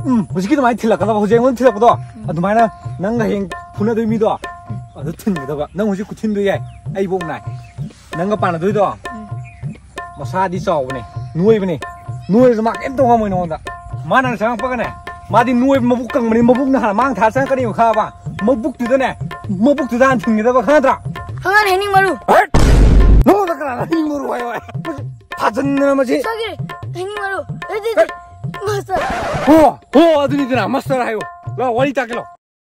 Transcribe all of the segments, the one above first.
hꯧꯖꯤꯛꯀꯤ ꯑꯗꯨꯃꯥꯏꯅ ꯊꯤꯜꯂꯛꯀꯗꯕ ꯍꯧꯖꯤꯛ ꯑꯩꯉꯣꯟꯗ ꯊꯤꯜꯂꯛꯄꯗꯣ ꯑꯗꯨꯃꯥꯏꯅ ꯅꯪꯒ ꯍꯌꯦꯡ ꯐꯨꯅꯗꯣꯏ ꯃꯤꯗꯣ ꯑꯗꯨ ꯊꯤꯟꯒꯗꯕ ꯅꯪ ꯍꯧꯖꯤꯛ ꯈꯨꯊꯤꯟꯗꯣ ꯌꯥꯏ ꯑꯩꯕꯣꯛ ꯅꯥꯏ ꯅꯪꯒ ꯄꯥꯟꯅꯗꯣꯏꯗꯣ ꯃꯁꯥꯗꯤ ꯆꯥꯎꯕꯅꯦ ꯅꯣꯏꯕꯅꯦ ꯅꯣꯏꯔꯁꯨ ꯃꯥ ꯀꯩꯝ ꯇꯧꯉꯝꯃꯣꯏ ꯅꯉꯣꯟꯗ ꯃꯥꯅ ꯆꯪꯉꯛꯄꯒꯅꯦ ꯃꯥꯗꯤ ꯅꯣꯏꯕ ꯃꯕꯨꯛ ꯀꯪꯕꯅꯤ ꯃꯕꯨꯛꯅ ꯍꯥꯟꯅ ꯃꯥꯡ ꯊꯥ ꯆꯪꯉꯛꯀꯅꯤꯕ ꯈꯪꯉꯕ ꯃꯕꯨꯛꯇꯨꯗꯅꯦ ꯃꯕꯨꯛꯇꯨꯗ ꯍꯥꯟꯅ ꯊꯤꯟꯒꯗꯕ ꯈꯪꯗ꯭ꯔꯥ ꯍꯪꯉꯥꯟ ꯍꯩꯅꯤꯡ ꯃꯔꯨ ꯅꯉꯣꯟꯗ ꯀꯅꯥꯅ ꯍꯩꯅꯤꯡ ꯃꯔꯨ ꯍꯥꯏꯌꯣ ꯊꯥꯖꯟꯗꯅ ꯃꯁꯤ ꯍꯩꯅꯤꯡ ꯃꯔꯨ 마스터. 아들이들아, 마스터라 해요. 라, 와리 따길로.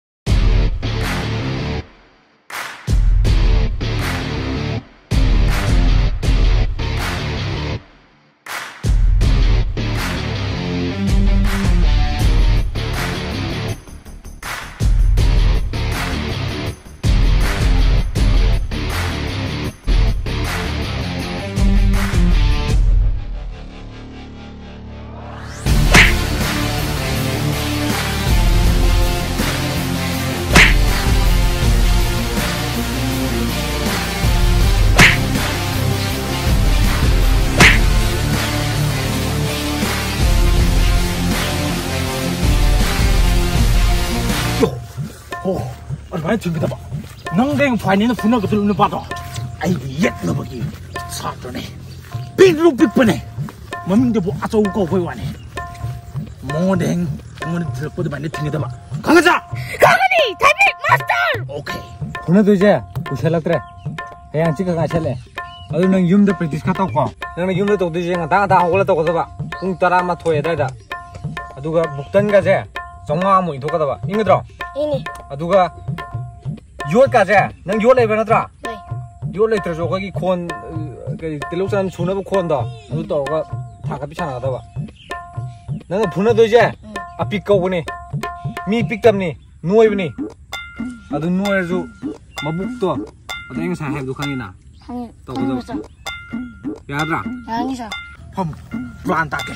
얼마나 준비다 넌갱 파이는 분하고 들으는 봐도 아이고 옛너버기 사또네 삐로 삐뻔해 몸인데 뭐 아저우고 보이와네 모댕 오늘 들어보도 많이 튕기다 봐 강하자 강하니 다비 마스터 오케이 오늘도 이제 우셀락들에 그냥 찍어 가실래 어느 능 윰더 프랙티스 갔다 오고 너는 윰더 또 되지 다 올라 또 가서 봐 웅따라 마 토에다다 누가 묵던 가제 정말 뭐 이도 가다 봐 이거 들어 이니 누가 요까지 능 요래 버너더라 네 요래 들어서 거기 콘 그 텔레비전 주나고 콘다 또 또가 다가 비차나가다 봐 내가 분어도 이제 아 삐꺼보니 미 삐감니 누워이니 아도 누워야죠 마북도 아도 행사 해도 강이나 강이 또 그러자 야들아 아니사 펌 불안 닦게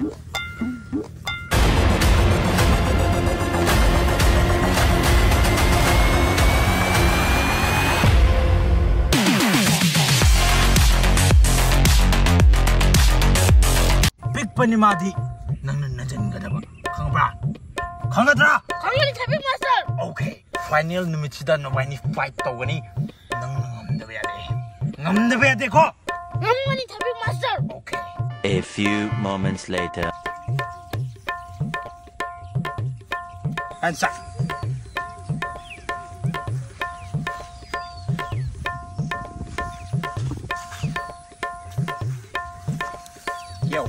빅번이 마디 너는 낮은 거다 봐 강봐 강하더라 강렬이 잡힌 마스터 오케이 파이널 누미치다 너 와이니 파이트 떠오니 너는 넘겨야 돼 고 영원히 잡힌 마스터 오케이 A few moments later 안사 요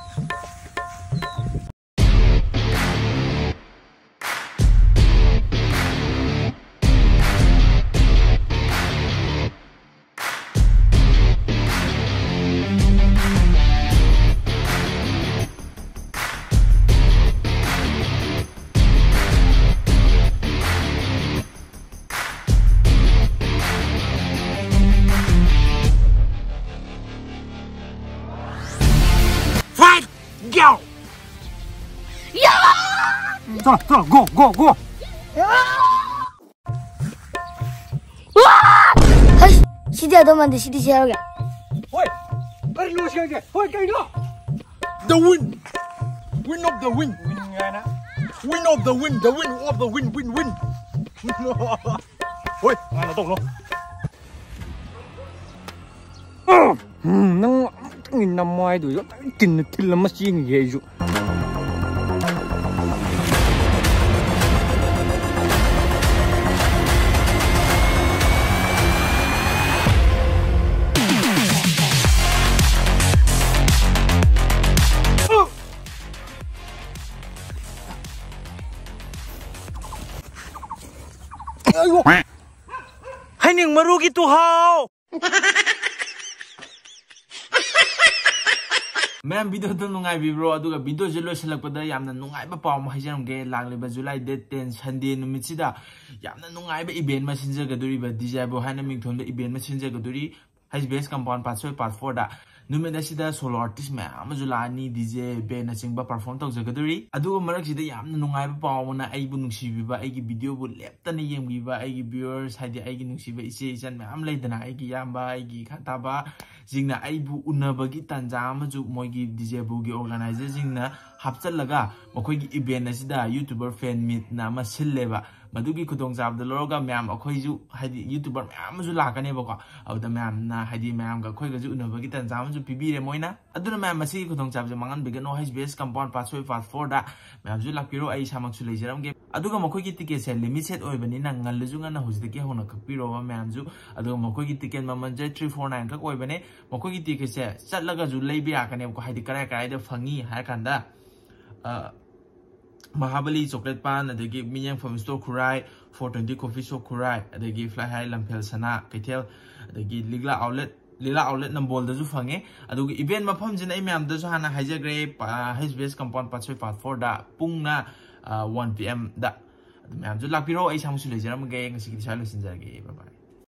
Go! 자, go! 하이, 시디야 너만데 시디 시작이야. 어이, 빨리 놓으시게 어이, 빨리 놓. The win of the win. 윈이나. Win of the win. The win of the win. 어이, 하나 더 넣어. 능 남마이도 이거 긴 틀라마 싱 예주. 아이고. 하이닝 마루기 또 하오. Ma'am video तो नुंगाई बिब्रो अदुगा वीडियो जिलो सिलकपदा यामना नुंगाइबा पाव मा हाइजरमगे लागलेबा जुलाई डेट 10 संडे नुमिसिदा यामना नुंगाइबा इवेंट मा सिनजगदुरिबा डिजाइबो हाना मिंथोंदा इवेंट मा सिनजगदुरि HBS Compound Part 3 Part 4 da numit asida solo artist ma'am amazulani DJ Ben achingba perform tawjagaduri adu marak sida yamna nungai ba pawna ai bu nungsibiba ai gi video bu leptana yembiba ai gi viewers haidi ai gi nungsiba ise isan ma'am leidana ai gi yamba ai gi khataba jingna ai bu unabagi tanja amaju moigi DJ bu gi organizer jingna hapchalaga mokoi gi event asida YouTuber fan meet na ma silleba madugi khudong jab da loroga ma'am akhoi ju haidi YouTuber ma'am ju lakane ba ko awda ma'am na haidi ma'am ga khoi ga ju unabagi tanja amaju pibire moina aduna ma'am masi khudong jab mangan bigano HBS Compound Part 3 Part 4 da ma'am ju lakpiro ai samak su leijaram ge aduga mokoi gi ticket se limited oibani na ngal ju ngana hujde hona khapiro ba ma'am ju aduga mokoi gi ticket maman je 349 ka oibane mokoi gi ticket se chatlaga ju leibi akane ko haidi karai karai da fangi ha kanda Mahabali Chocolate Pan, adagi Minyang Farm Store Kurai, 420 Coffee Shop Kurai, adagi Fly High Lampel Sana, Kaitel, adagi Lila Outlet Nambol da Zufange, adugi event mafam jina imam da Hana Haja Grey, HBS Compound Part 3 Part 4 da, Pungna 1 PM da. Ma'am, Julak Piro, I Samusul Jaram Gang, Sikisal Sinjagi, bye bye.